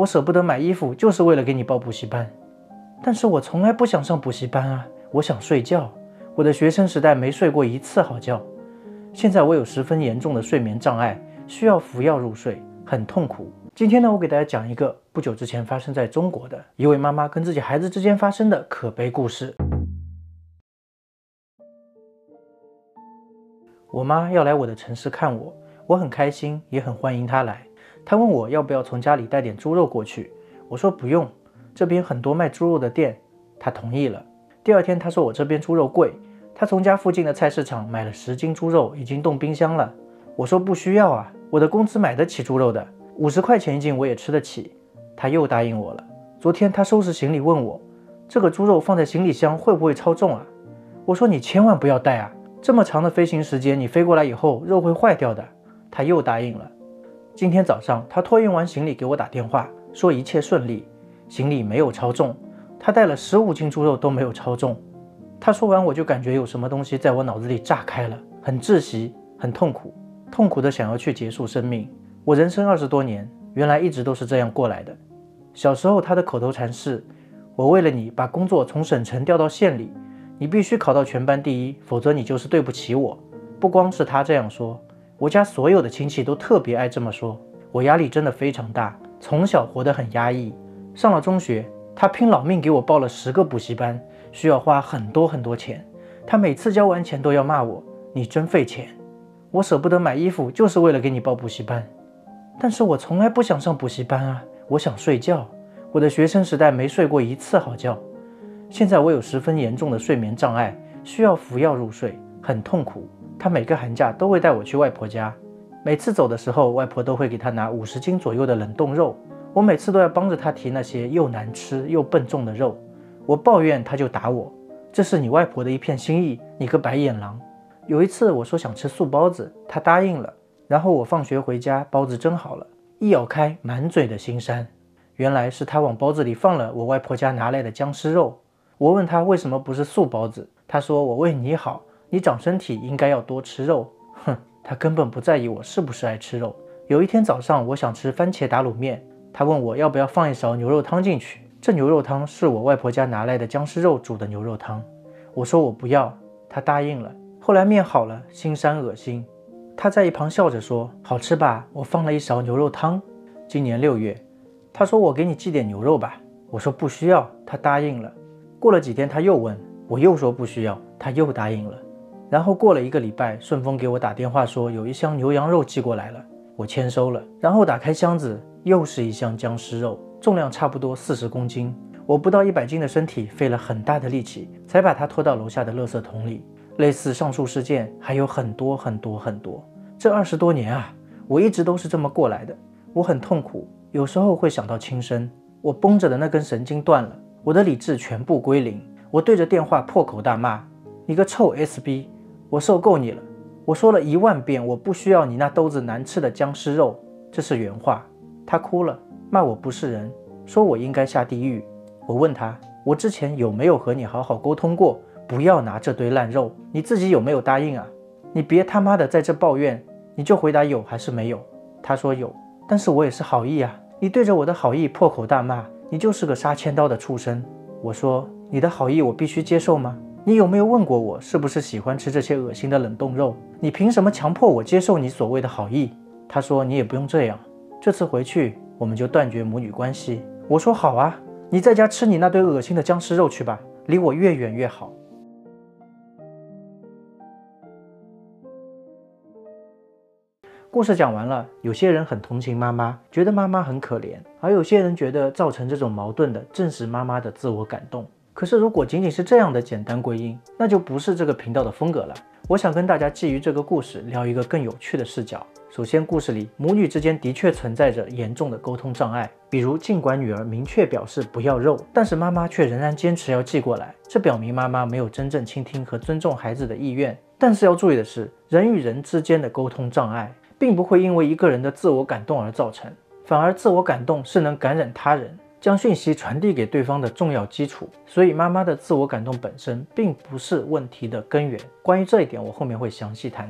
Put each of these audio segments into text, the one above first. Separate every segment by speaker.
Speaker 1: 我舍不得买衣服，就是为了给你报补习班。但是我从来不想上补习班啊，我想睡觉。我的学生时代没睡过一次好觉。现在我有十分严重的睡眠障碍，需要服药入睡，很痛苦。今天呢，我给大家讲一个不久之前发生在中国的一位妈妈跟自己孩子之间发生的可悲故事。我妈要来我的城市看我，我很开心，也很欢迎她来。她问我要不要从家里带点猪肉过去，我说不用，这边很多卖猪肉的店。她同意了。第二天她说我这边猪肉贵，她从家附近的菜市场买了10斤猪肉，已经冻冰箱了。我说不需要啊，我的工资买得起猪肉的，50块钱1斤我也吃得起。她又答应我了。昨天她收拾行李问我，这个猪肉放在行李箱会不会超重啊？我说你千万不要带啊，这么长的飞行时间，你飞过来以后肉会坏掉的。她又答应了。今天早上她托运完行李给我打电话，说一切顺利，行李没有超重，她带了15斤猪肉都没有超重。她说完我就感觉有什么东西在我脑子里炸开了，很窒息，很痛苦，痛苦的想要去结束生命。我人生20多年，原来一直都是这样过来的。小时候她的口头禅是，我为了你把工作从省城调到县里，你必须考到全班第一，否则你就是对不起我。不光是她这样说，我家所有的亲戚都特别爱这么说。我压力真的非常大，从小活得很压抑。上了中学，她拼老命给我报了10个补习班，需要花很多很多钱。她每次交完钱都要骂我，你真费钱。我舍不得买衣服，就是为了给你报补习班。但是我从来不想上补习班啊，我想睡觉。我的学生时代没睡过一次好觉。现在我有十分严重的睡眠障碍，需要服药入睡，很痛苦。她每个寒假都会带我去外婆家，每次走的时候，外婆都会给她拿50斤左右的冷冻肉。我每次都要帮着她提那些又难吃又笨重的肉。我抱怨，她就打我，这是你外婆的一片心意，你个白眼狼。有一次我说想吃素包子，她答应了。然后我放学回家，包子蒸好了，一咬开，满嘴的腥膻。原来是她往包子里放了我外婆家拿来的僵尸肉。我问她为什么不是素包子，她说我为你好，你长身体应该要多吃肉。哼，她根本不在意我是不是爱吃肉。有一天早上我想吃番茄打卤面，她问我要不要放一勺牛肉汤进去。这牛肉汤是我外婆家拿来的僵尸肉煮的牛肉汤。我说我不要，她答应了。后来面好了，腥膻恶心。她在一旁笑着说，好吃吧，我放了一勺牛肉汤。今年6月，她说我给你寄点牛肉吧。我说不需要，她答应了。过了几天她又问，我又说不需要，她又答应了。然后过了1个礼拜，顺丰给我打电话说有一箱牛羊肉寄过来了，我签收了。然后打开箱子，又是一箱僵尸肉，重量差不多40公斤。我不到100斤的身体费了很大的力气，才把它拖到楼下的垃圾桶里。类似上述事件还有很多很多很多。这20多年啊，我一直都是这么过来的。我很痛苦，有时候会想到轻生。我绷着的那根神经断了，我的理智全部归零。我对着电话破口大骂，你个臭 SB， 我受够你了。我说了1万遍，我不需要你那兜子难吃的僵尸肉，这是原话。他哭了，骂我不是人，说我应该下地狱。我问他，我之前有没有和你好好沟通过，不要拿这堆烂肉，你自己有没有答应啊？你别他妈的在这抱怨，你就回答有还是没有。他说有，但是我也是好意啊，你对着我的好意破口大骂，你就是个杀千刀的畜生。我说你的好意我必须接受吗？你有没有问过我是不是喜欢吃这些恶心的冷冻肉？你凭什么强迫我接受你所谓的好意？他说你也不用这样，这次回去我们就断绝母女关系。我说好啊，你在家吃你那堆恶心的僵尸肉去吧，离我越远越好。故事讲完了，有些人很同情妈妈，觉得妈妈很可怜，而有些人觉得造成这种矛盾的正是妈妈的自我感动。可是如果仅仅是这样的简单归因，那就不是这个频道的风格了。我想跟大家基于这个故事聊一个更有趣的视角。首先，故事里母女之间的确存在着严重的沟通障碍，比如尽管女儿明确表示不要肉，但是妈妈却仍然坚持要寄过来，这表明妈妈没有真正倾听和尊重孩子的意愿。但是要注意的是，人与人之间的沟通障碍并不会因为一个人的自我感动而造成，反而自我感动是能感染他人，将讯息传递给对方的重要基础。所以妈妈的自我感动本身并不是问题的根源。关于这一点，我后面会详细谈到。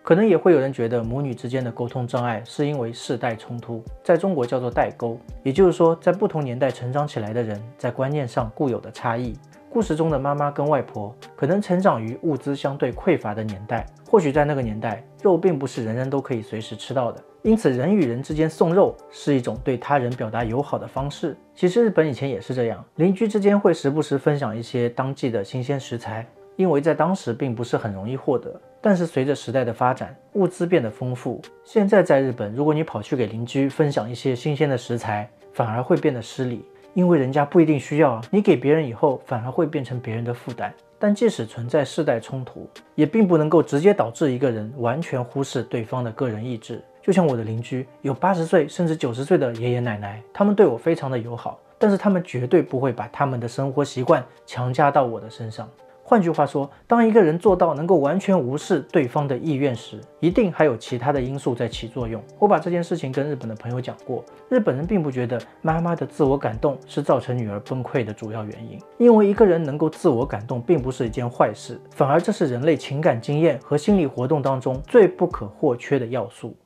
Speaker 1: 可能也会有人觉得母女之间的沟通障碍是因为世代冲突，在中国叫做代沟，也就是说，在不同年代成长起来的人在观念上固有的差异。故事中的妈妈跟外婆可能成长于物资相对匮乏的年代，或许在那个年代，肉并不是人人都可以随时吃到的，因此人与人之间送肉是一种对他人表达友好的方式。其实日本以前也是这样，邻居之间会时不时分享一些当季的新鲜食材，因为在当时并不是很容易获得。但是随着时代的发展，物资变得丰富，现在在日本，如果你跑去给邻居分享一些新鲜的食材，反而会变得失礼。因为人家不一定需要啊，你给别人以后反而会变成别人的负担。但即使存在世代冲突，也并不能够直接导致一个人完全忽视对方的个人意志。就像我的邻居有80岁甚至90岁的爷爷奶奶，他们对我非常的友好，但是他们绝对不会把他们的生活习惯强加到我的身上。换句话说，当一个人做到能够完全无视对方的意愿时，一定还有其他的因素在起作用。我把这件事情跟日本的朋友讲过，日本人并不觉得妈妈的自我感动是造成女儿崩溃的主要原因，因为一个人能够自我感动并不是一件坏事，反而这是人类情感经验和心理活动当中最不可或缺的要素。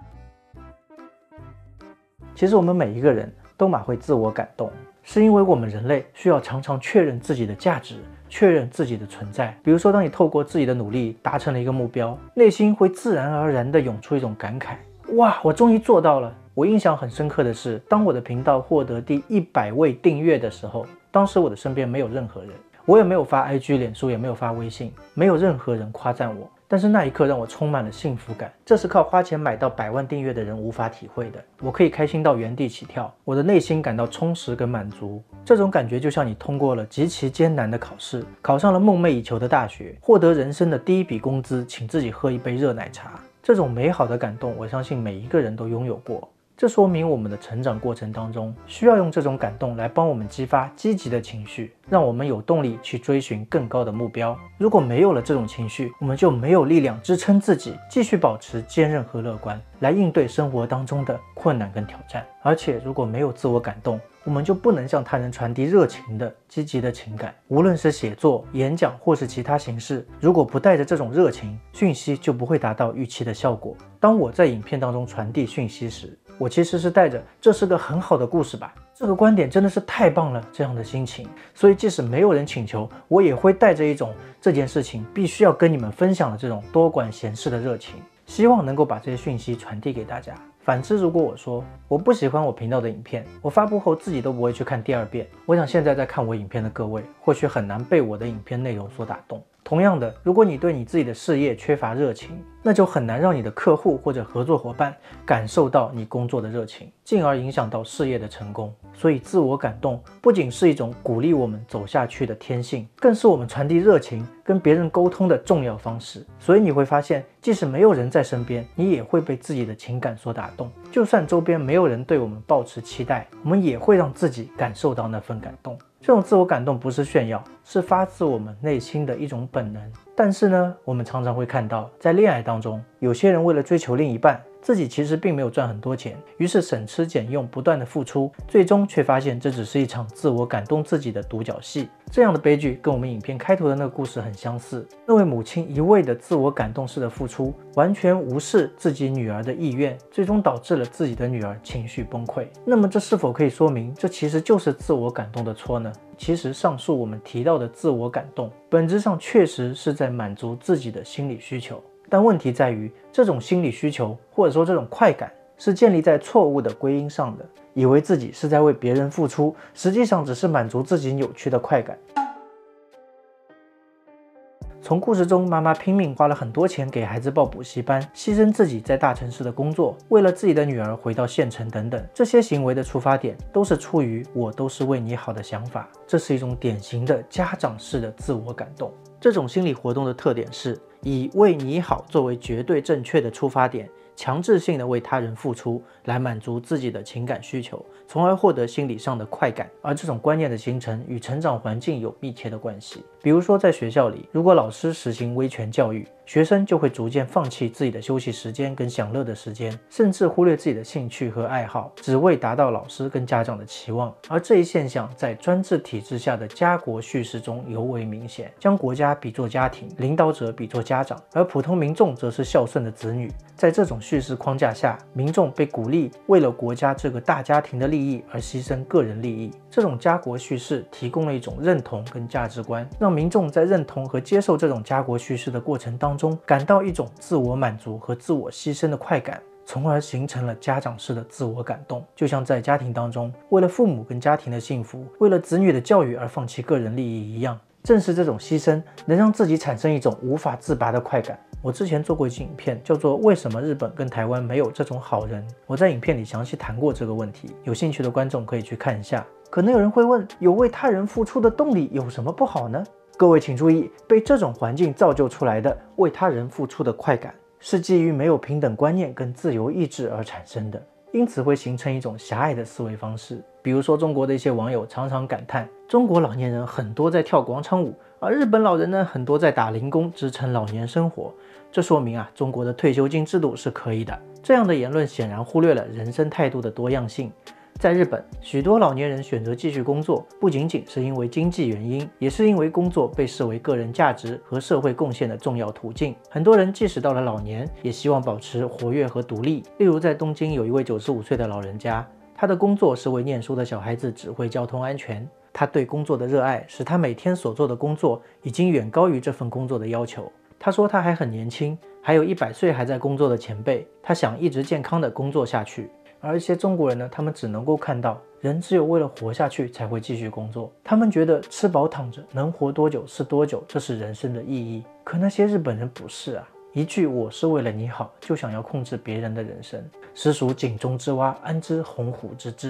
Speaker 1: 其实我们每一个人都蛮会自我感动，是因为我们人类需要常常确认自己的价值，确认自己的存在。比如说，当你透过自己的努力达成了一个目标，内心会自然而然地涌出一种感慨：哇，我终于做到了！我印象很深刻的是，当我的频道获得第100位订阅的时候，当时我的身边没有任何人，我也没有发 IG、脸书，也没有发微信，没有任何人夸赞我。但是那一刻让我充满了幸福感，这是靠花钱买到100万订阅的人无法体会的。我可以开心到原地起跳，我的内心感到充实跟满足。这种感觉就像你通过了极其艰难的考试，考上了梦寐以求的大学，获得人生的第一笔工资，请自己喝一杯热奶茶。这种美好的感动，我相信每一个人都拥有过。这说明我们的成长过程当中，需要用这种感动来帮我们激发积极的情绪，让我们有动力去追寻更高的目标。如果没有了这种情绪，我们就没有力量支撑自己继续保持坚韧和乐观，来应对生活当中的困难跟挑战。而且如果没有自我感动，我们就不能向他人传递热情的积极的情感。无论是写作、演讲或是其他形式，如果不带着这种热情，讯息就不会达到预期的效果。当我在影片当中传递讯息时，我其实是带着这是个很好的故事吧，这个观点真的是太棒了这样的心情。所以即使没有人请求，我也会带着一种这件事情必须要跟你们分享的这种多管闲事的热情，希望能够把这些讯息传递给大家。反之，如果我说我不喜欢我频道的影片，我发布后自己都不会去看第2遍，我想现在在看我影片的各位或许很难被我的影片内容所打动。同样的，如果你对你自己的事业缺乏热情，那就很难让你的客户或者合作伙伴感受到你工作的热情，进而影响到事业的成功。所以自我感动不仅是一种鼓励我们走下去的天性，更是我们传递热情跟别人沟通的重要方式。所以你会发现，即使没有人在身边，你也会被自己的情感所打动。就算周边没有人对我们抱持期待，我们也会让自己感受到那份感动。这种自我感动不是炫耀，是发自我们内心的一种本能。但是呢，我们常常会看到，在恋爱当中，有些人为了追求另一半，自己其实并没有赚很多钱，于是省吃俭用，不断的付出，最终却发现这只是一场自我感动自己的独角戏。这样的悲剧跟我们影片开头的那个故事很相似。那位母亲一味的自我感动式的付出，完全无视自己女儿的意愿，最终导致了自己的女儿情绪崩溃。那么这是否可以说明，这其实就是自我感动的错呢？其实上述我们提到的自我感动，本质上确实是在满足自己的心理需求。但问题在于，这种心理需求或者说这种快感是建立在错误的归因上的，以为自己是在为别人付出，实际上只是满足自己扭曲的快感。从故事中，妈妈拼命花了很多钱给孩子报补习班，牺牲自己在大城市的工作，为了自己的女儿回到县城等等，这些行为的出发点都是出于我都是为你好的想法。这是一种典型的家长式的自我感动。这种心理活动的特点是以为你好作为绝对正确的出发点，强制性的为他人付出，来满足自己的情感需求，从而获得心理上的快感。而这种观念的形成与成长环境有密切的关系。比如说在学校里，如果老师实行威权教育， 学生就会逐渐放弃自己的休息时间跟享乐的时间，甚至忽略自己的兴趣和爱好，只为达到老师跟家长的期望。而这一现象在专制体制下的家国叙事中尤为明显，将国家比作家庭，领导者比作家长，而普通民众则是孝顺的子女。在这种叙事框架下，民众被鼓励为了国家这个大家庭的利益而牺牲个人利益。这种家国叙事提供了一种认同跟价值观，让民众在认同和接受这种家国叙事的过程当中，感到一种自我满足和自我牺牲的快感，从而形成了家长式的自我感动。就像在家庭当中，为了父母跟家庭的幸福，为了子女的教育而放弃个人利益一样，正是这种牺牲能让自己产生一种无法自拔的快感。我之前做过一期影片，叫做为什么日本跟台湾没有这种好人，我在影片里详细谈过这个问题，有兴趣的观众可以去看一下。可能有人会问，有为他人付出的动力有什么不好呢？各位请注意，被这种环境造就出来的为他人付出的快感，是基于没有平等观念跟自由意志而产生的，因此会形成一种狭隘的思维方式。比如说中国的一些网友常常感叹，中国老年人很多在跳广场舞，而日本老人呢很多在打零工支撑老年生活，这说明中国的退休金制度是可以的。这样的言论显然忽略了人生态度的多样性。在日本，许多老年人选择继续工作，不仅仅是因为经济原因，也是因为工作被视为个人价值和社会贡献的重要途径。很多人即使到了老年，也希望保持活跃和独立。例如在东京有一位95岁的老人家，他的工作是为念书的小孩子指挥交通安全。他对工作的热爱使他每天所做的工作已经远高于这份工作的要求。他说他还很年轻，还有100岁还在工作的前辈，他想一直健康地工作下去。而一些中国人呢，他们只能够看到人只有为了活下去才会继续工作，他们觉得吃饱躺着能活多久是多久，这是人生的意义。可那些日本人不是啊，一句我是为了你好就想要控制别人的人生，实属井中之蛙，安知鸿鹄之志。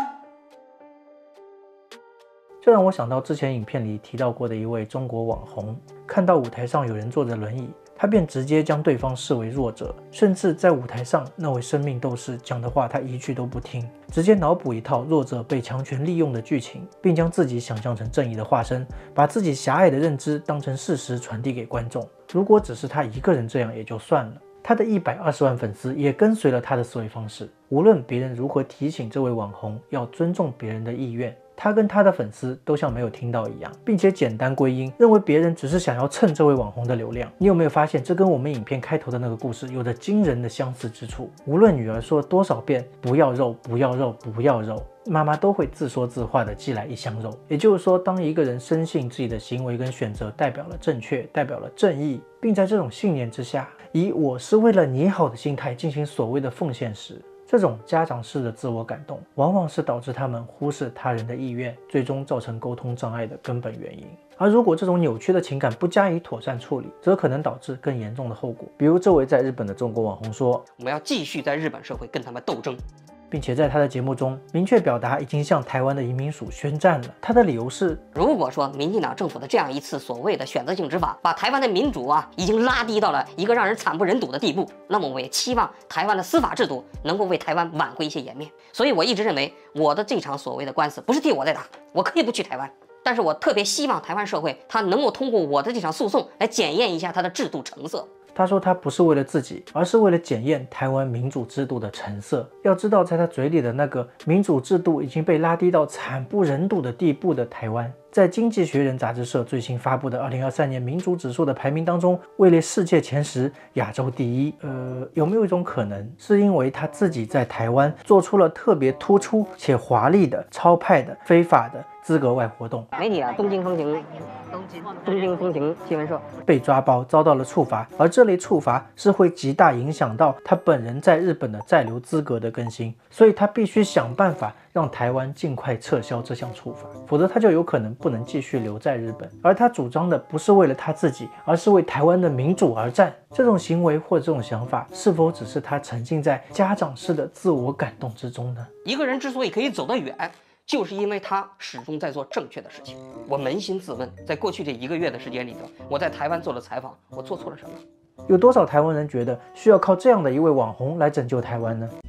Speaker 1: 这让我想到之前影片里提到过的一位中国网红，看到舞台上有人坐着轮椅，他便直接将对方视为弱者，甚至在舞台上那位生命斗士讲的话他一句都不听，直接脑补一套弱者被强权利用的剧情，并将自己想象成正义的化身，把自己狭隘的认知当成事实传递给观众。如果只是他一个人这样也就算了，他的120万粉丝也跟随了他的思维方式，无论别人如何提醒这位网红要尊重别人的意愿，他跟他的粉丝都像没有听到一样，并且简单归因，认为别人只是想要蹭这位网红的流量。你有没有发现，这跟我们影片开头的那个故事有着惊人的相似之处？无论女儿说多少遍不要肉不要肉不要肉，妈妈都会自说自话的寄来1箱肉。也就是说，当一个人深信自己的行为跟选择代表了正确，代表了正义，并在这种信念之下，以我是为了你好的心态进行所谓的奉献时，这种家长式的自我感动，往往是导致他们忽视他人的意愿，最终造成沟通障碍的根本原因。而如果这种扭曲的情感不加以妥善处理，则可能导致更严重的后果。比如这位在日本的中国网红说，
Speaker 2: 我们要继续在日本社会跟他们斗争，
Speaker 1: 并且在他的节目中明确表达已经向台湾的移民署宣战了。他的理由是，
Speaker 2: 如果说民进党政府的这样一次所谓的选择性执法，把台湾的民主已经拉低到了一个让人惨不忍睹的地步，那么我也期望台湾的司法制度能够为台湾挽回一些颜面。所以我一直认为，我的这场所谓的官司不是替我在打，我可以不去台湾，但是我特别希望台湾社会它能够通过我的这场诉讼来检验一下它的制度成色。
Speaker 1: 他说他不是为了自己，而是为了检验台湾民主制度的成色。要知道，在他嘴里的那个民主制度已经被拉低到惨不忍睹的地步的台湾，在《经济学人》杂志社最新发布的2023年民主指数的排名当中，位列世界前10，亚洲第一。有没有一种可能，是因为他自己在台湾做出了特别突出且华丽的、超派的、非法的资格外活动？
Speaker 2: 媒体东京风情新闻社
Speaker 1: 被抓包，遭到了处罚，而这类处罚是会极大影响到他本人在日本的在留资格的更新，所以他必须想办法让台湾尽快撤销这项处罚，否则他就有可能不能继续留在日本。而他主张的不是为了他自己，而是为台湾的民主而战。这种行为或这种想法，是否只是他沉浸在家长式的自我感动之中呢？
Speaker 2: 一个人之所以可以走得远，就是因为他始终在做正确的事情。我扪心自问，在过去这1个月的时间里头，我在台湾做了采访，我做错了什么？
Speaker 1: 有多少台湾人觉得需要靠这样的一位网红来拯救台湾呢？